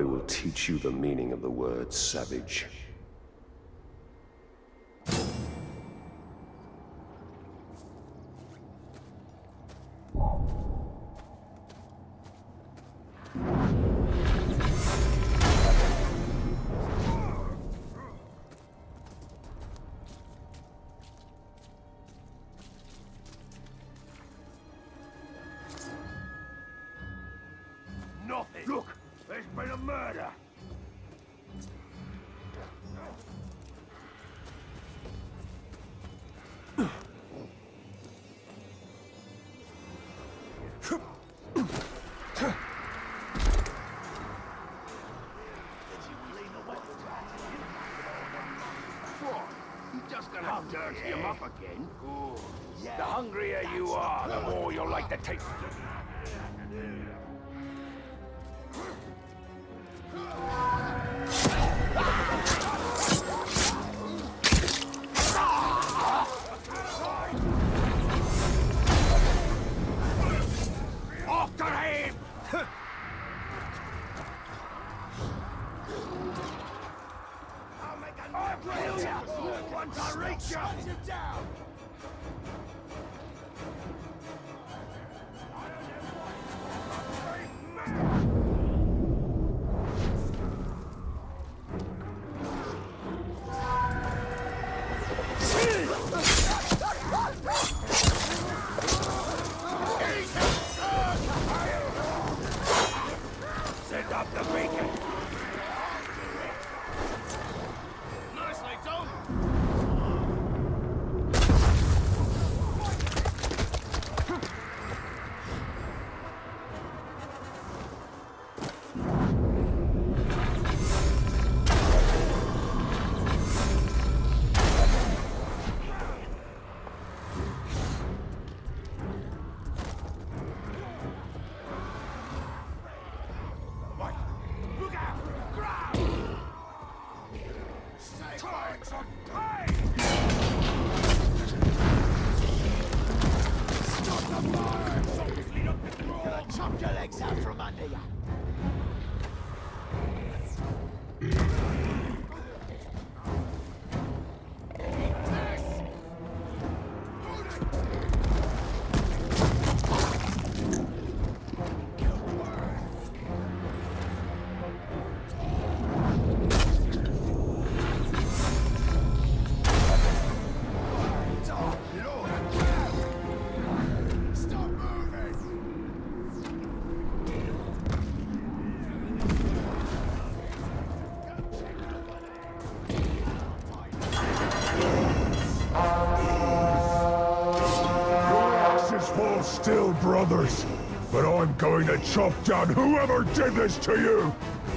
I will teach you the meaning of the word savage. Nothing. Look, there's been a murder. Just gonna dirty him up again? Ooh. Yeah, the hungrier you are, the more you'll like to taste it. After him! I'll make a drill you! Once I reach you! Shut you down! Send up the bacon! Nicely done! Chop your legs out from under you. Fall still, brothers, but I'm going to chop down whoever did this to you!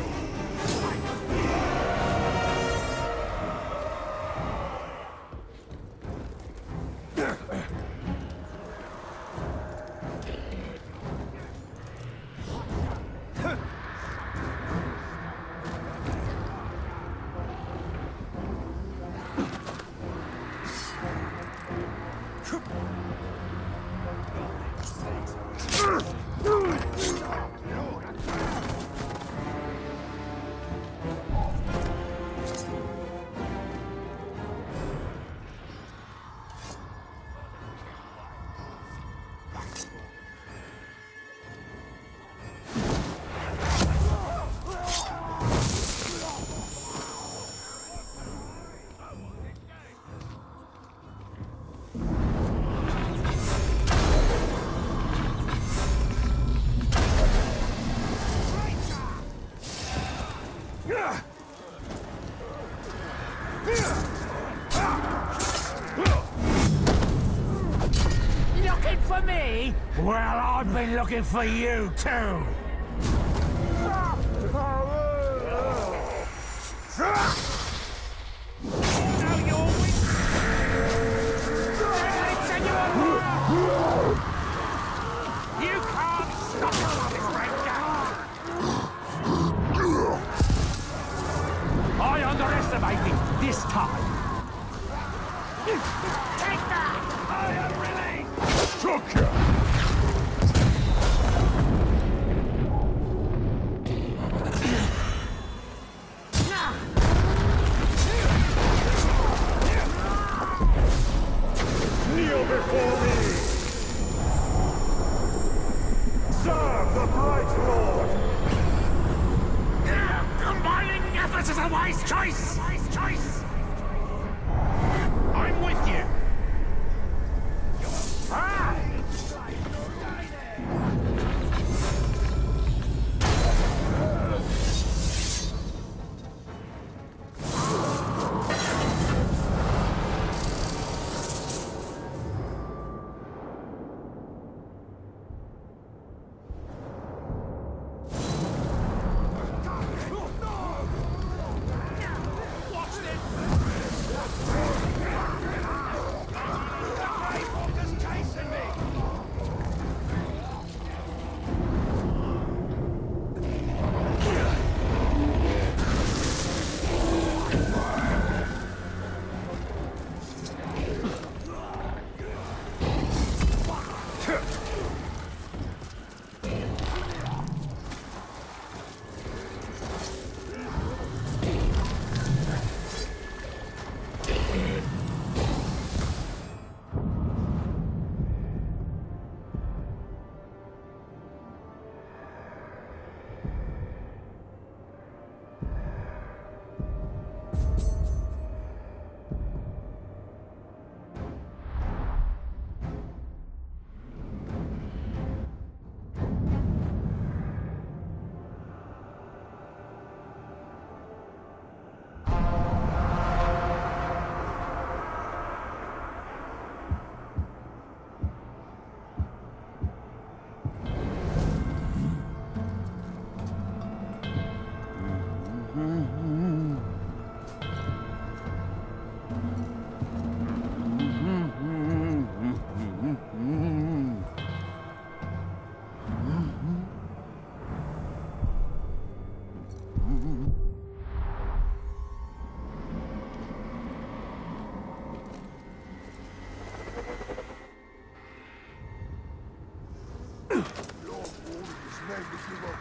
Looking for me? Well, I've been looking for you too. You can't stop this ranger. I underestimated this time. Take that! I am released! Took ya!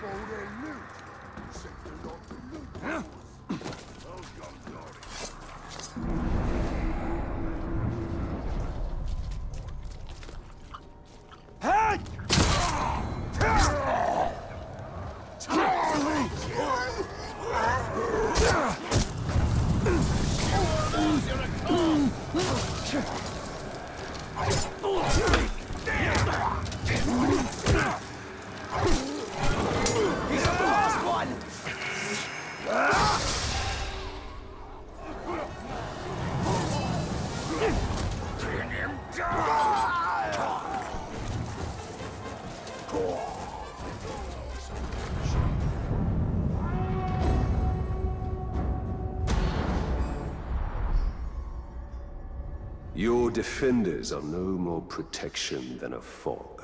Your defenders are no more protection than a fog.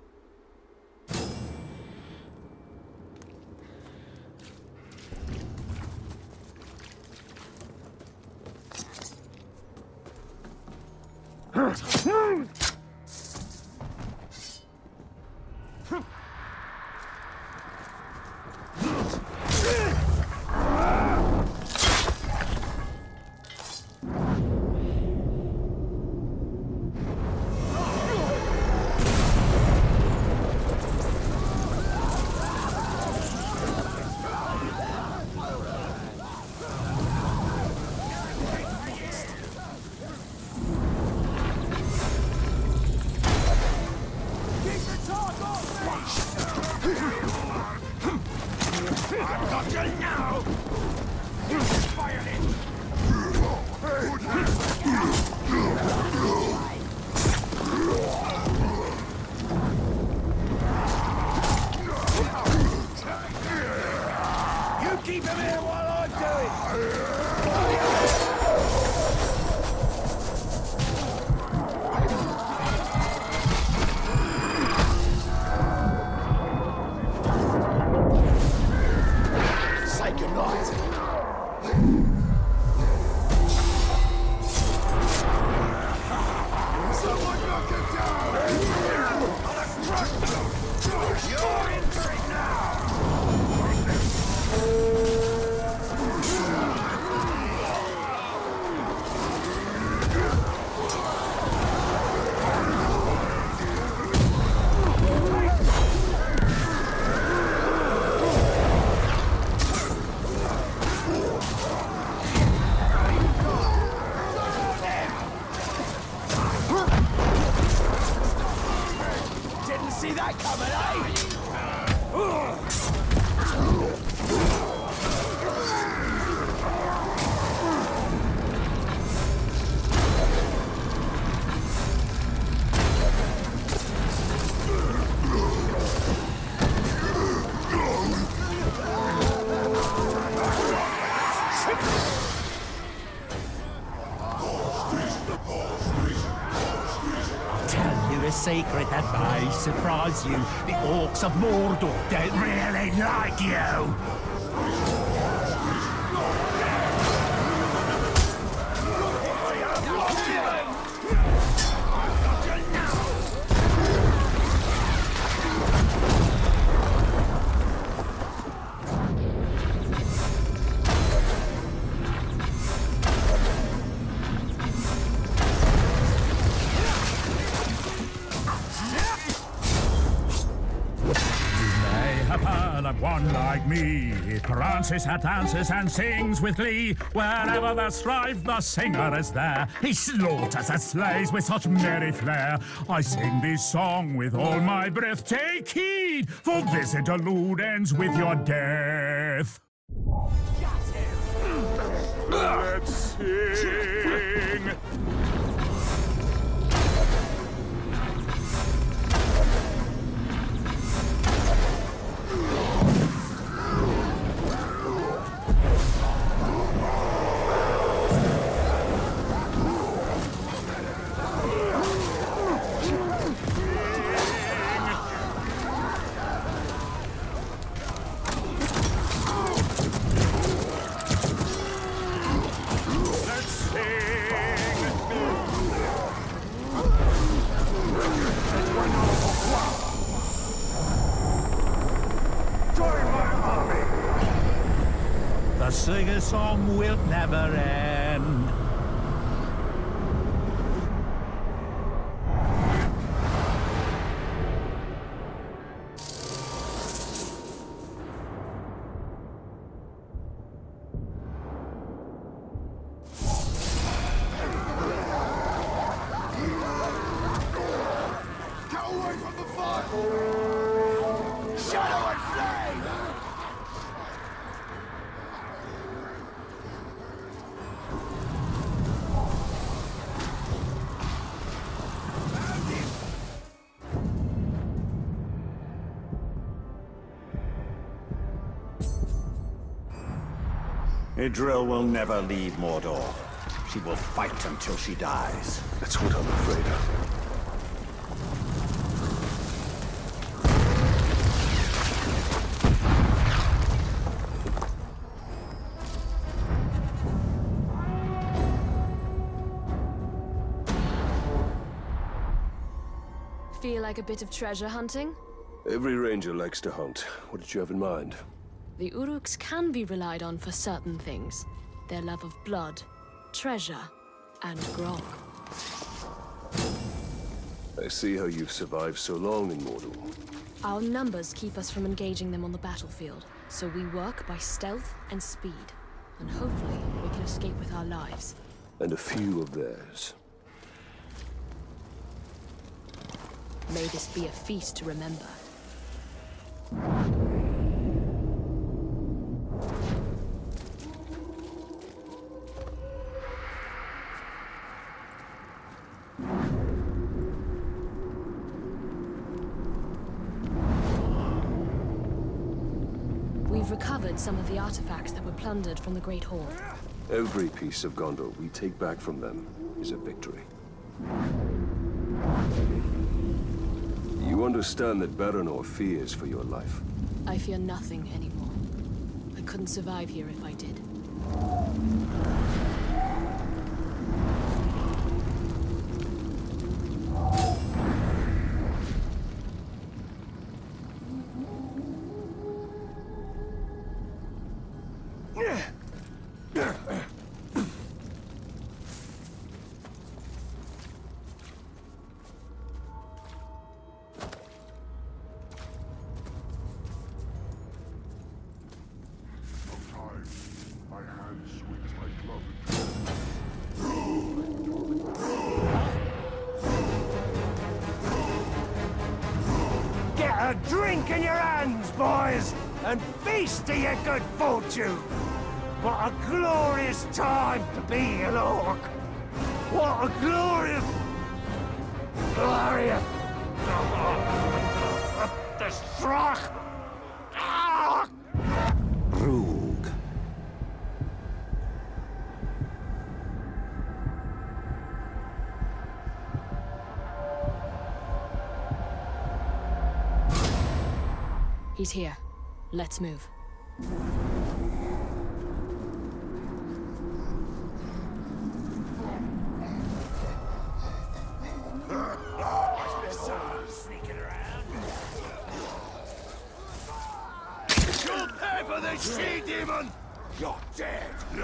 Secret that may surprise you. The orcs of Mordor don't really like you. One like me prances and dances and sings with glee. Wherever there's strife, the singer is there. He slaughters and slays with such merry flair. I sing this song with all my breath. Take heed, for this interlude ends with your death. Let's sing. Let's sing. sing a song will never end. Idril will never leave Mordor. She will fight until she dies. That's what I'm afraid of. Feel like a bit of treasure hunting? Every ranger likes to hunt. What did you have in mind? The Uruks can be relied on for certain things. Their love of blood, treasure, and grog. I see how you've survived so long in Mordor. Our numbers keep us from engaging them on the battlefield, so we work by stealth and speed. And hopefully, we can escape with our lives. And a few of theirs. May this be a feast to remember. We've recovered some of the artifacts that were plundered from the Great Hall. Every piece of Gondor we take back from them is a victory. You understand that Baranor fears for your life. I fear nothing anymore. I couldn't survive here if I did. A drink in your hands, boys, and feast to your good fortune. What a glorious time to be an orc. What a glorious... The Strach! Brugh. He's here. Let's move. Sneaking around. You'll pay for this she-demon! You're dead!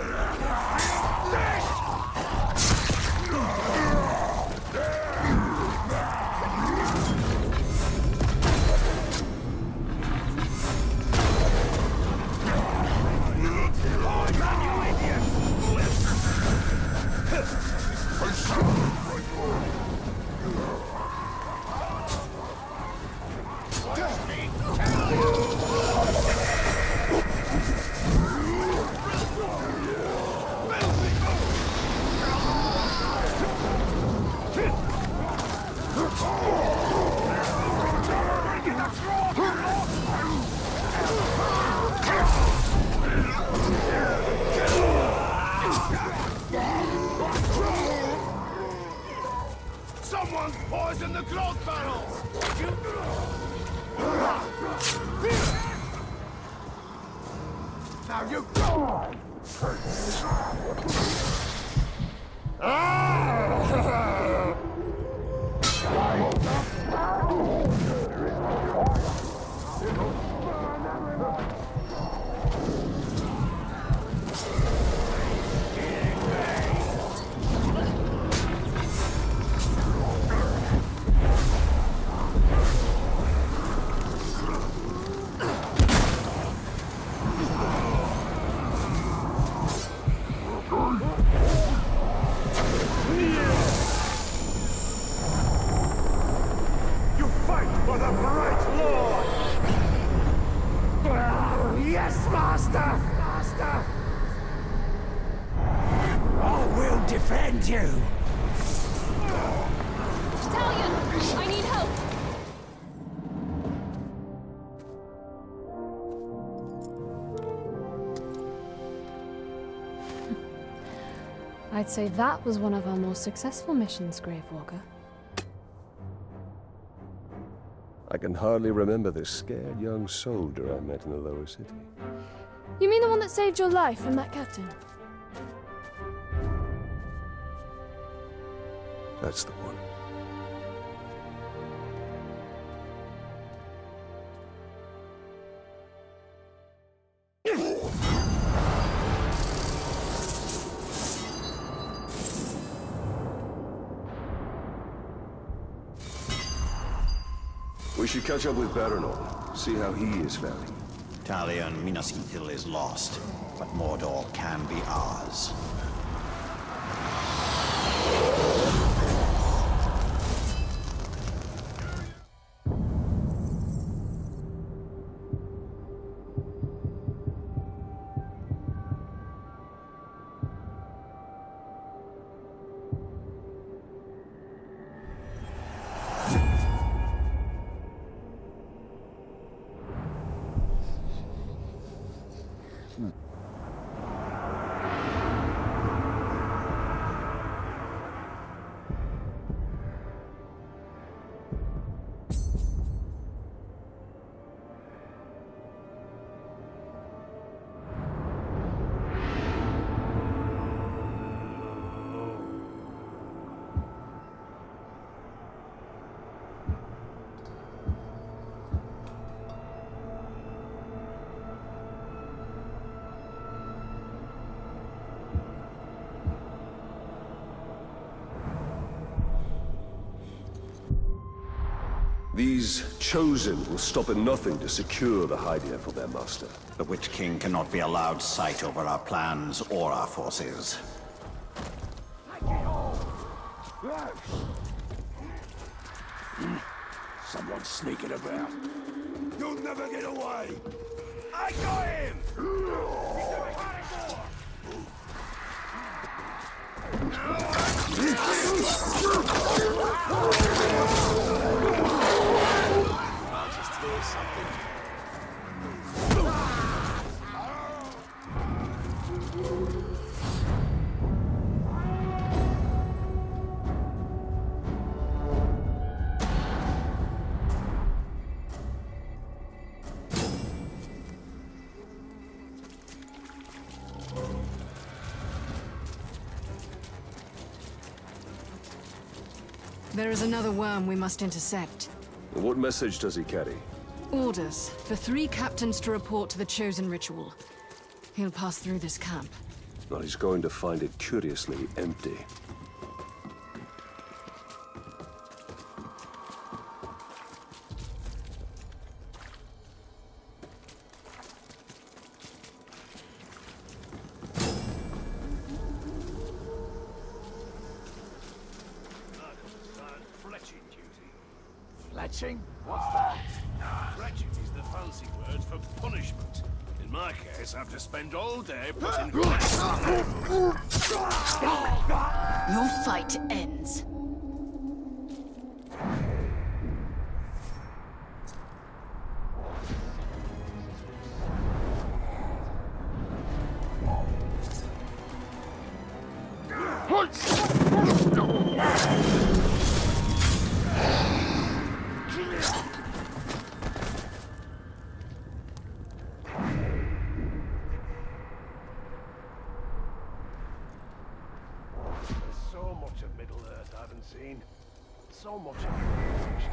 Someone's poisoned the grog barrels! Now you go! Talion! I need help! I'd say that was one of our more successful missions, Gravewalker. I can hardly remember the scared young soldier I met in the lower city. You mean the one that saved your life from that captain? That's the one. We should catch up with Baranor, see how he is faring. Talion Minas Ithil is lost, but Mordor can be ours. These Chosen will stop at nothing to secure the Hydia for their master. The Witch King cannot be allowed sight over our plans or our forces. Someone's sneaking about. You'll never get away! I got him! He's a carnivore! I'll just feel something. There is another worm we must intercept. What message does he carry? Orders for 3 captains to report to the Chosen ritual. He'll pass through this camp. Well, he's going to find it curiously empty. Fletching? What's that? Fletching is the fancy word for punishment. In my case, I have to spend all day putting... Your fight ends. So much of Middle-earth I haven't seen. So much of it.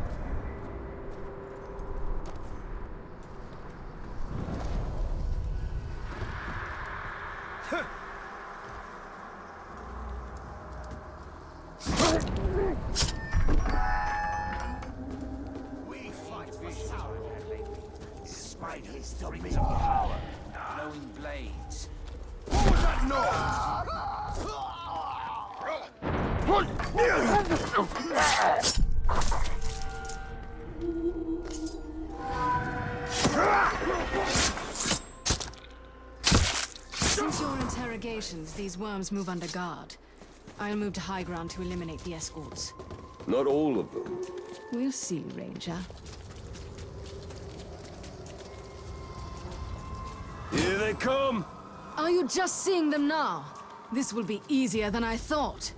We fight for sour, despite his springs of power, glowing blades. What was that noise? Since your interrogations, these worms move under guard. I'll move to high ground to eliminate the escorts. Not all of them. We'll see, Ranger. Here they come! Are you just seeing them now? This will be easier than I thought.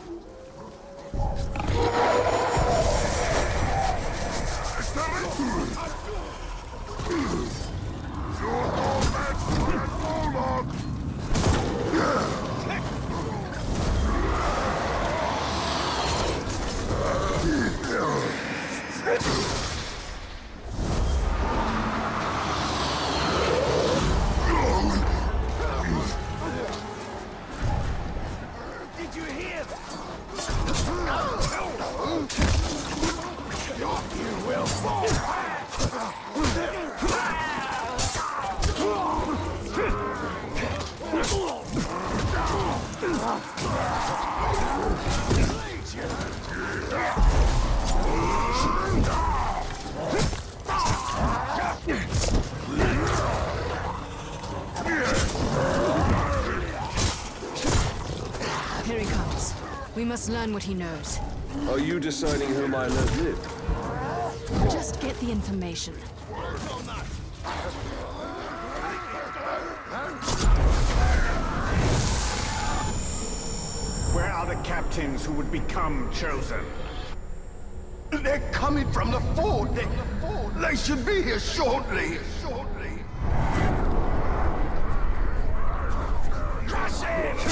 Did you hear that? You will fall. Here he comes. We must learn what he knows. Are you deciding whom I let live? Just get the information. Where are the captains who would become chosen? They're coming from the fort. They should be here shortly. Crush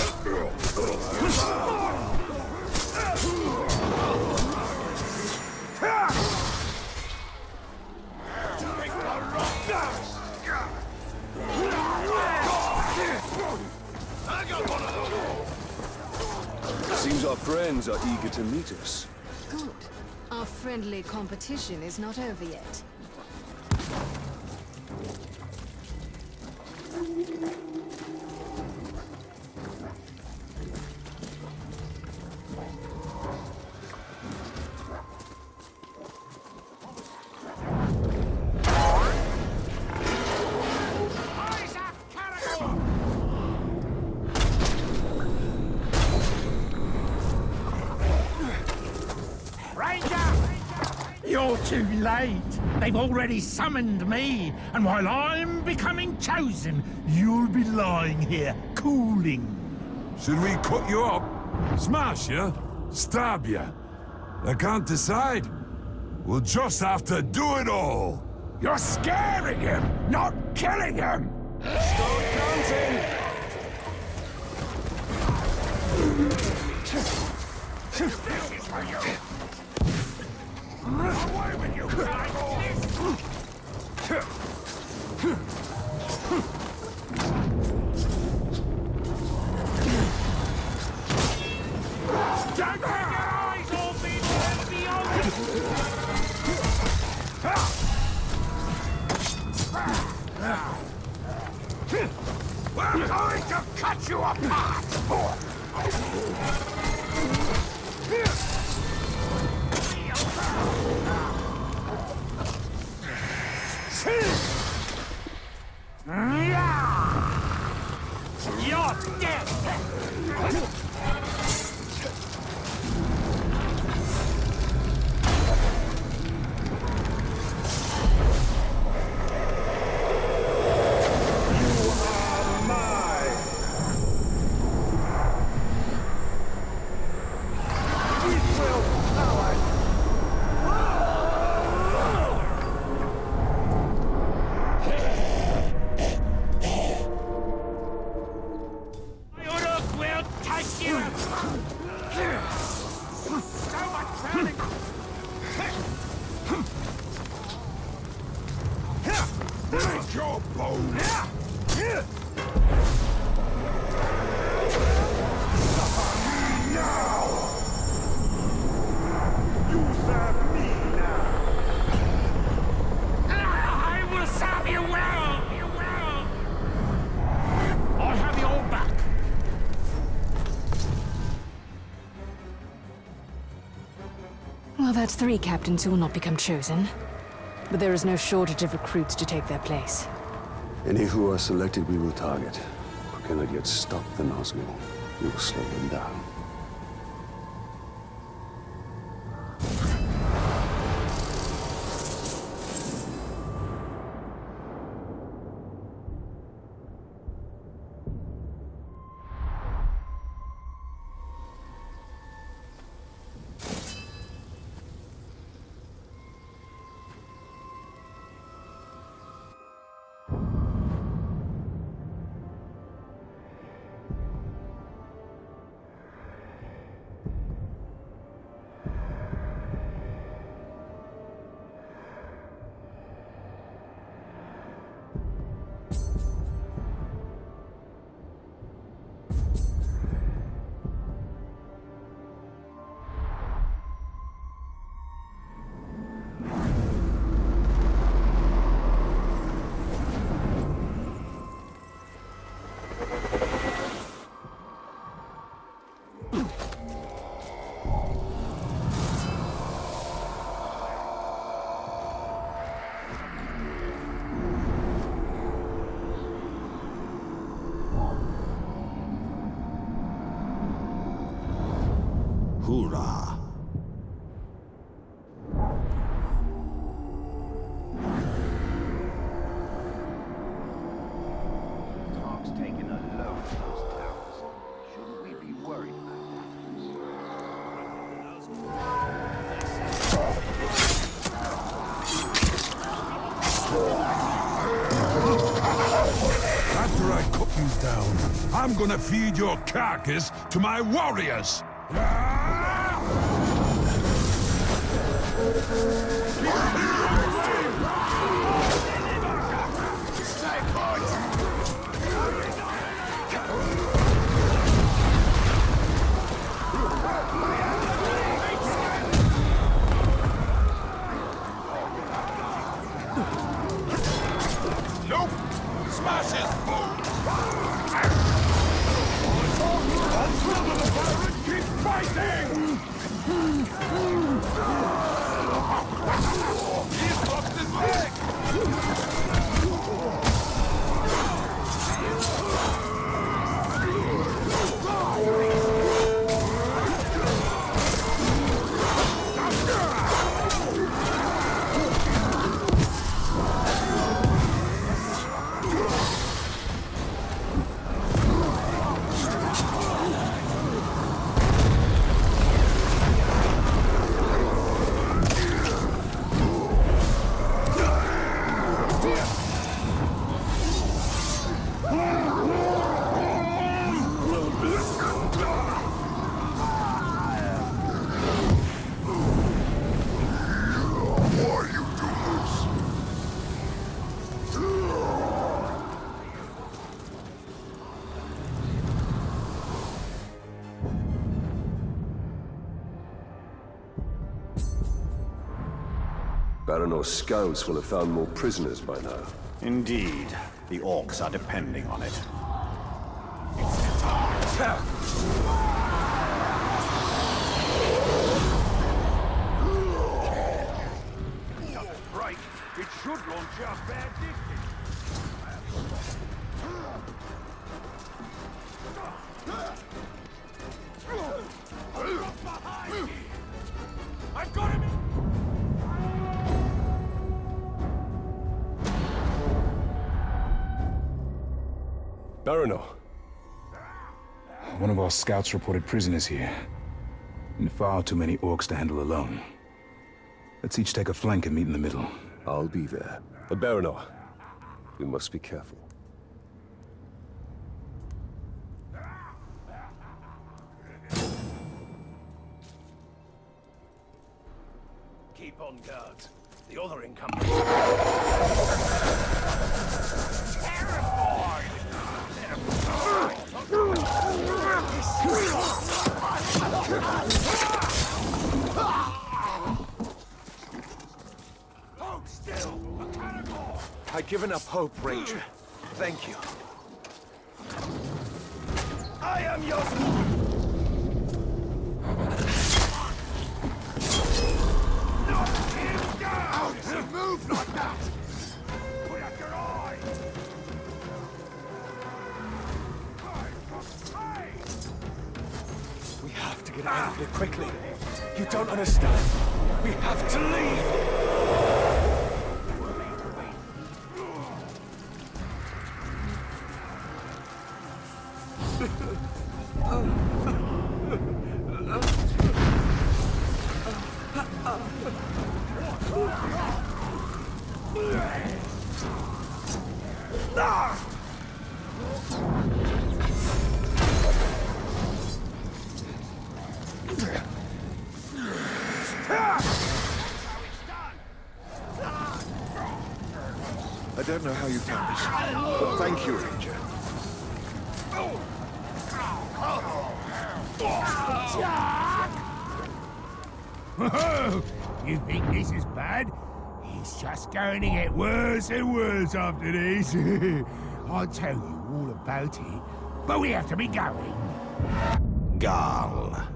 Seems our friends are eager to meet us. Good. Our friendly competition is not over yet. You're too late. They've already summoned me, and while I'm becoming chosen, you'll be lying here, cooling. Should we cut you up? Smash you? Stab you? I can't decide. We'll just have to do it all. You're scaring him, not killing him! Start counting! Away with you, Don't take your eyes off me, we're going to cut you apart! You're dead! Well, that's 3 captains who will not become chosen. But there is no shortage of recruits to take their place. Any who are selected we will target. We cannot yet stop them, Osmo. We will slow them down. far. Tark's taking a load of those towers. Shouldn't we be worried about After I cut you down, I'm gonna feed your carcass to my warriors! Nope! Smash his boot! Keep fighting! He's lost his leg! Baranor's scouts will have found more prisoners by now. Indeed. The orcs are depending on it. right? It should launch our bad distance. I've got him! Baranor. One of our scouts reported prisoners here. And far too many orcs to handle alone. Let's each take a flank and meet in the middle. I'll be there. Baranor, we must be careful. Keep on guard. The other incumbent. Terrified! Hold still! A cannonball! I'd given up hope, Ranger. Thank you. I am your... Knock him down! Don't move like that! Put out your eye! We have to get out of here quickly. You don't understand. We have to leave. I don't know how you've done this, but thank you, Ranger. Oh, you think this is bad? It's just going to get worse and worse after this. I'll tell you all about it, but we have to be going. Garl.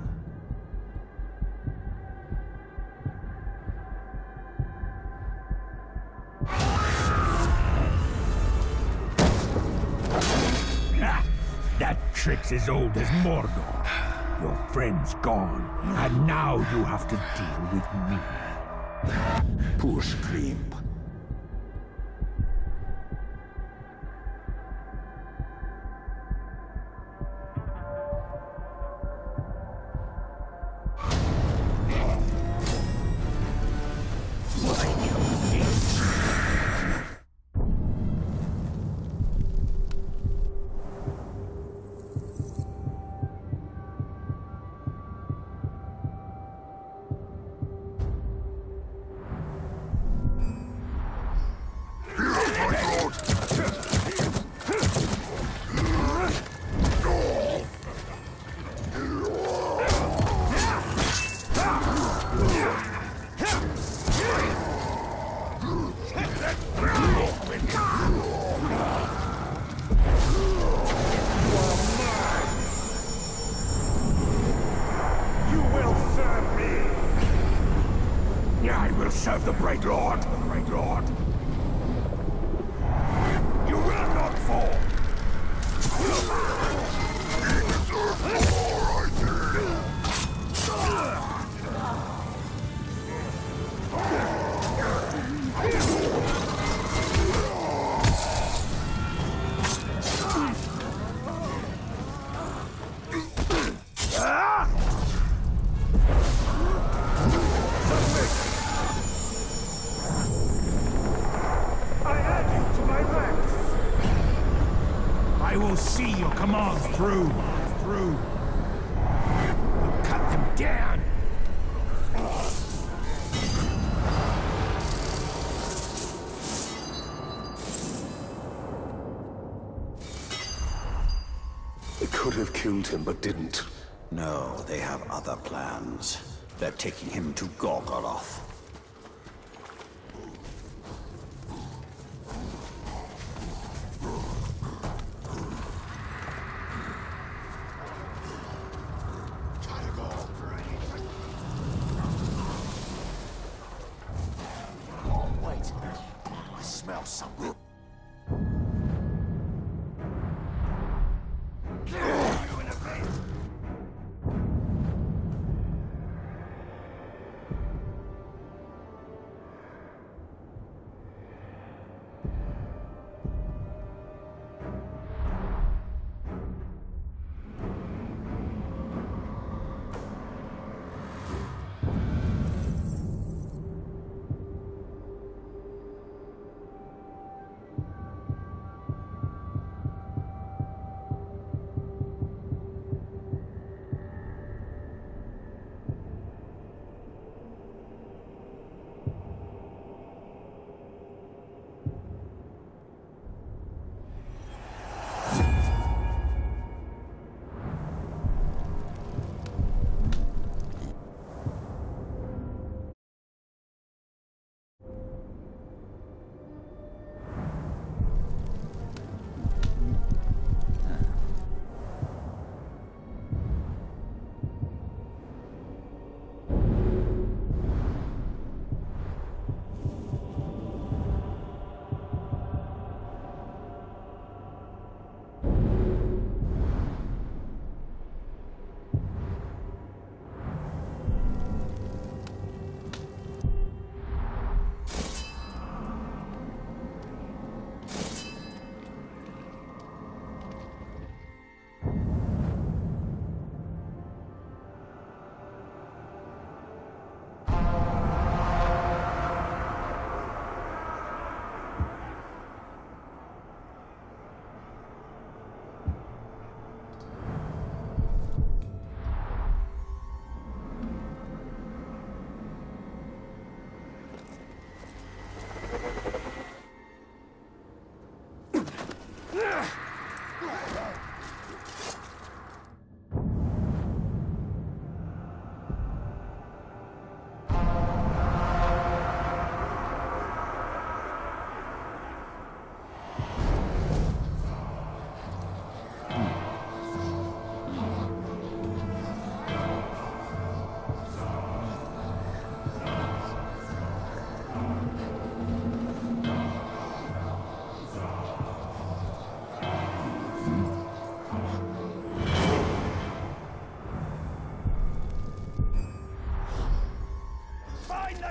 Ah, that trick's as old as Mordor. Your friend's gone, and now you have to deal with me. Poor Scream. Serve the Great Lord! The Great Lord! You will not fall! I will see your commands through. We'll cut them down. They could have killed him, but didn't. No, they have other plans. They're taking him to Gorgoroth. Smell something.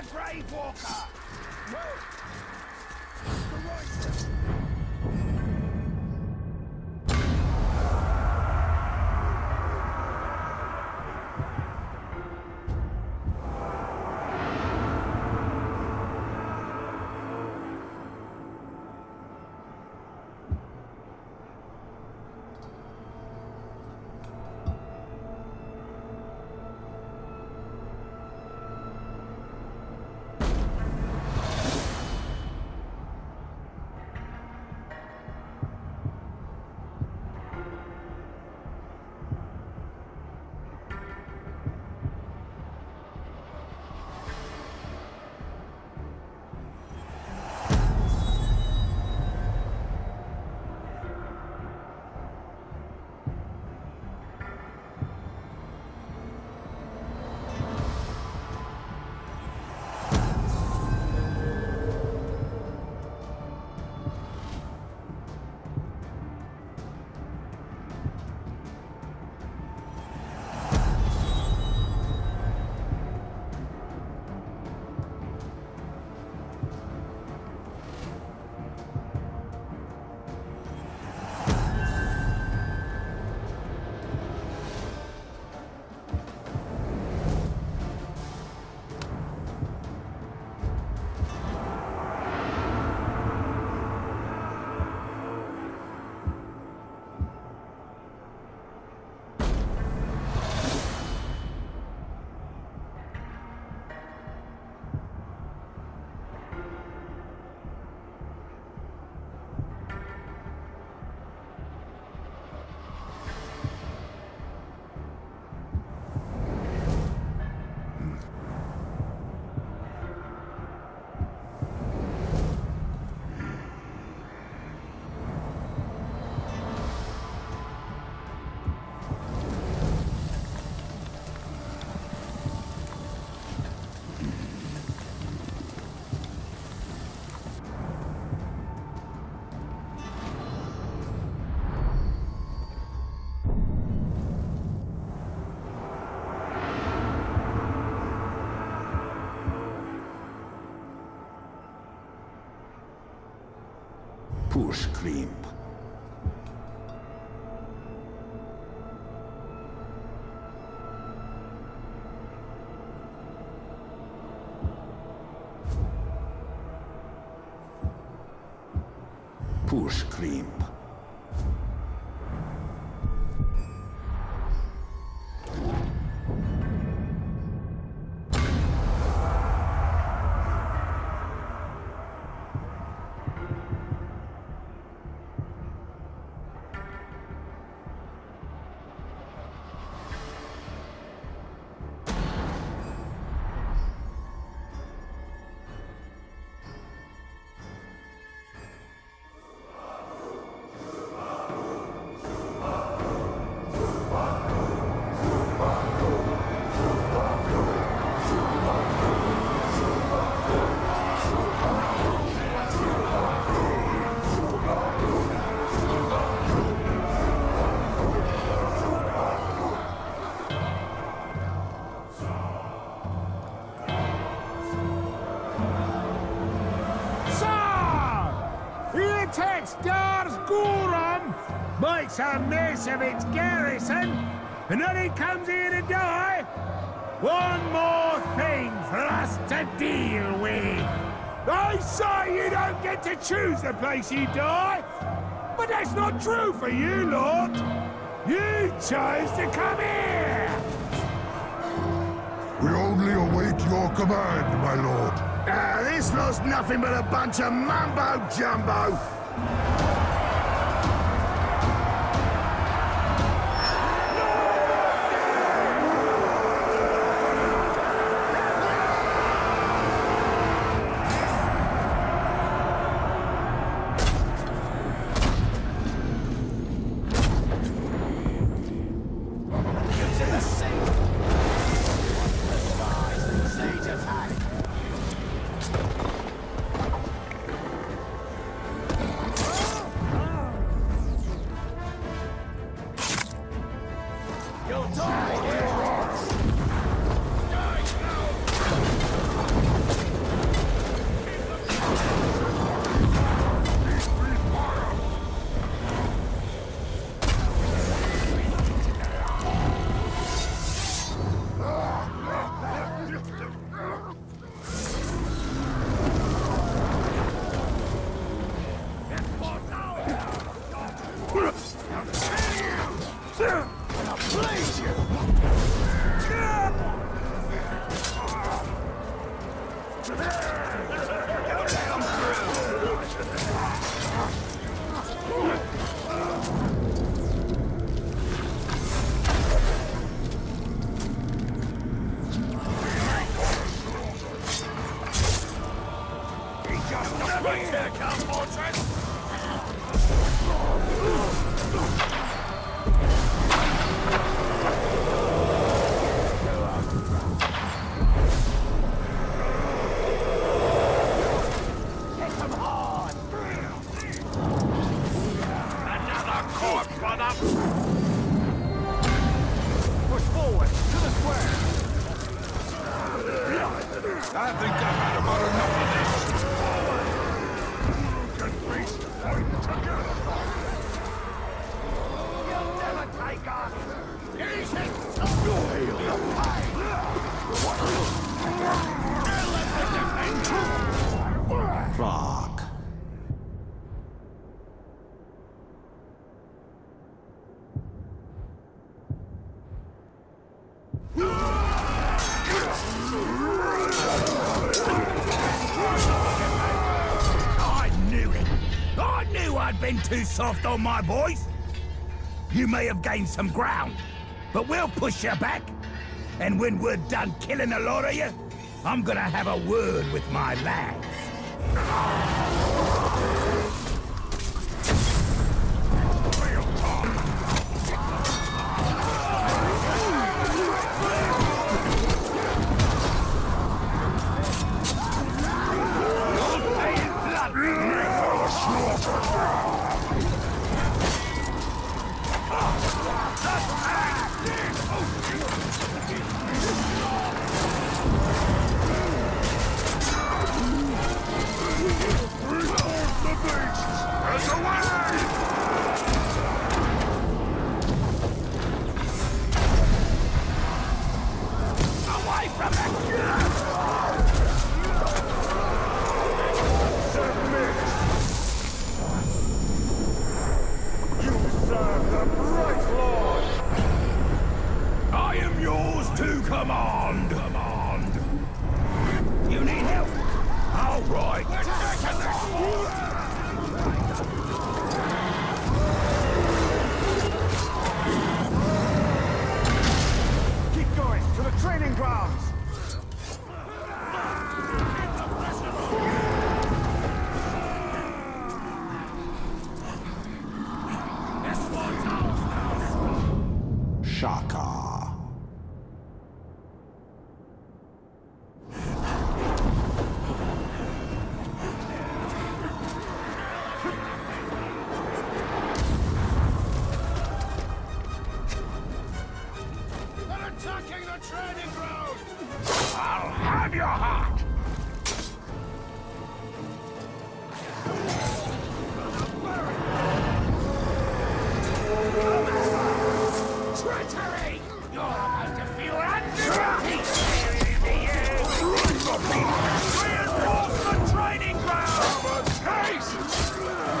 the Grave Walker! Push Krimp. Push Krimp. Makes a mess of its garrison, and then he comes here to die? One more thing for us to deal with. I say you don't get to choose the place you die, but that's not true for you, Lord. You chose to come here. We only await your command, my lord. This lot's nothing but a bunch of mumbo-jumbo. Clark. I knew I'd been too soft on my boys. You may have gained some ground, but we'll push you back. And when we're done killing a lot of you, I'm gonna have a word with my lads. Shaka. They're attacking the training ground! I'll have your heart! Treachery! You're about to feel Reinforce the training ground! Taste!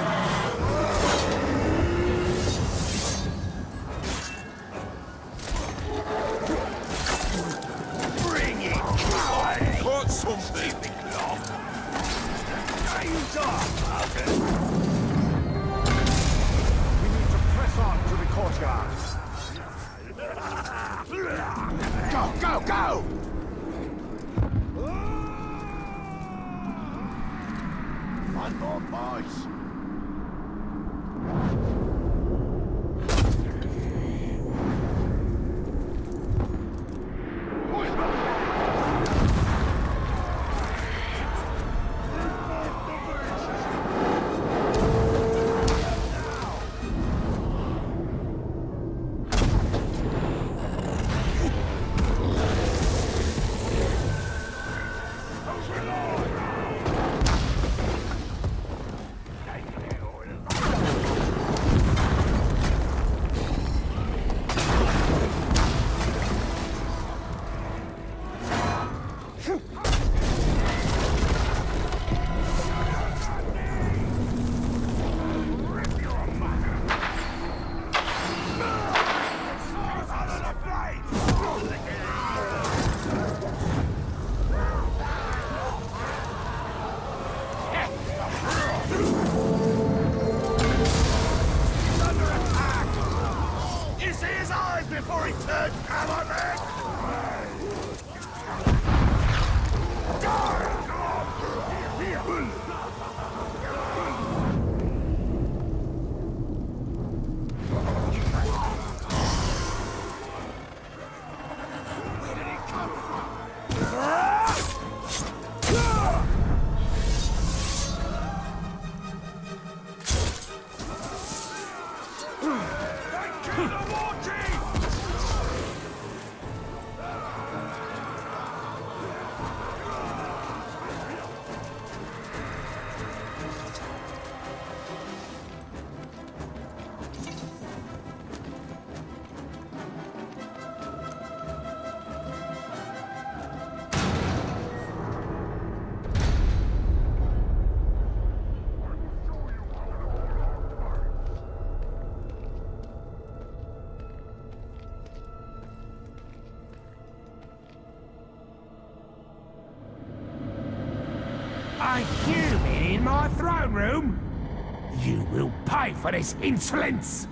Bring it! I caught something! Days off! We need to press on to the courtyard. Go, go, go! One more, boys. A human in my throne room? You will pay for this insolence!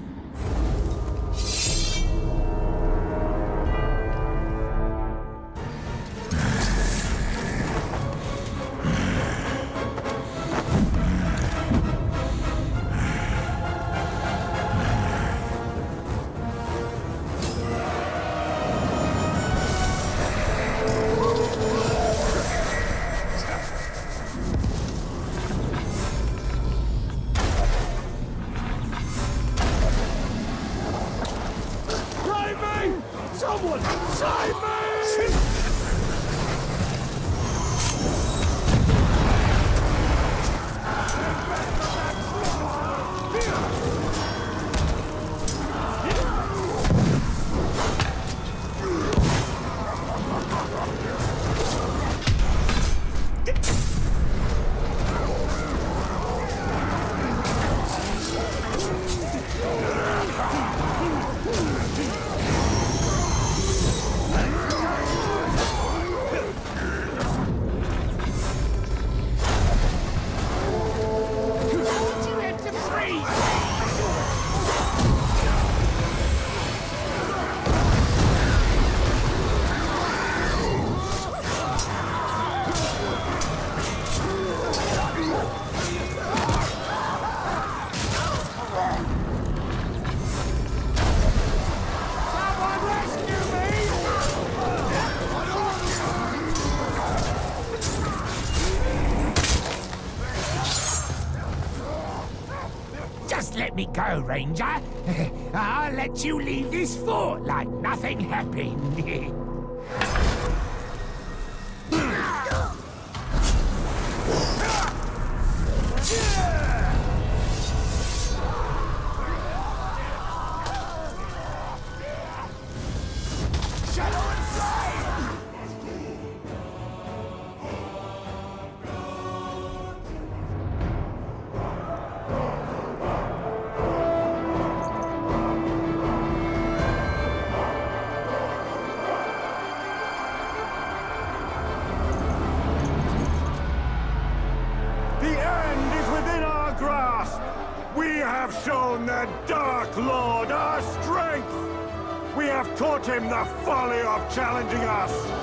Someone save me! Just let me go, Ranger. I'll let you leave this fort like nothing happened. We have shown the Dark Lord our strength! We have taught him the folly of challenging us!